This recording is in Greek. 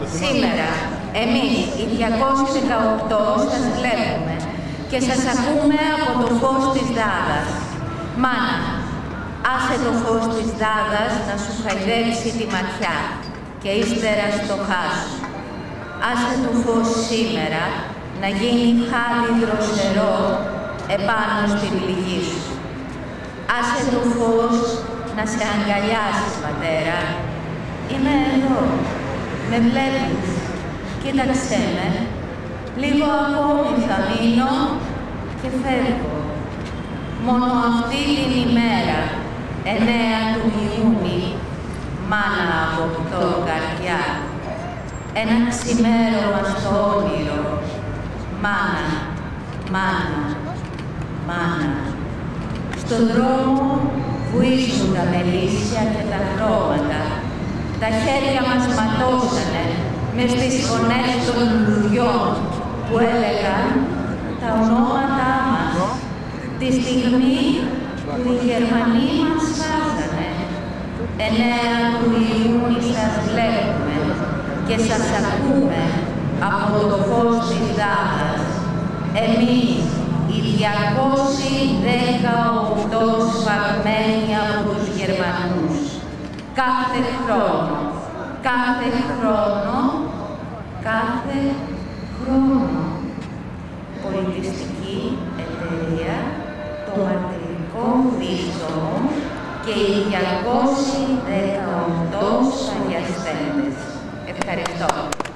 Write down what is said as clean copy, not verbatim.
Σήμερα, εμείς, οι 218, σας βλέπουμε και σας ακούμε από το φως της Δάδας. Μάνα, άσε το φως της Δάδας να σου χαϊδέψει τη ματιά και ύστερα στο χάσου. Άσε το φως σήμερα να γίνει χάδι δροσερό επάνω στην πληγή σου. Άσε το φως να σε αγκαλιάσει, πατέρα. Είμαι εδώ. Με βλέπεις. Κοίταξέ με. Λίγο ακόμη θα μείνω και φεύγω. Μόνο αυτή την ημέρα, 9 του Ιούνιου, μάνα αποκτώ καρδιά. Ένα ξημέρωμα στο όνειρο. Μάνα, μάνα, μάνα. Στον δρόμο βουίζουν τα μελίσια και τα χρώματα. Τα χέρια μας ματώσανε μες στις φωνές των λουλουδιών που έλεγαν τα ονόματά μας. Τη στιγμή που οι Γερμανοί μας βάζανε. 9 του Ιούνιου σας βλέπουμε και σας ακούμε από το φως της Δάδας. Εμείς, οι 218 σφαγμένοι από τους Γερμανούς. Κάθε χρόνο, κάθε χρόνο, κάθε χρόνο. Πολιτιστική εταιρεία, το Μαρτυρικό Δίστομο και οι 218 σφαγιαστέντες. Ευχαριστώ.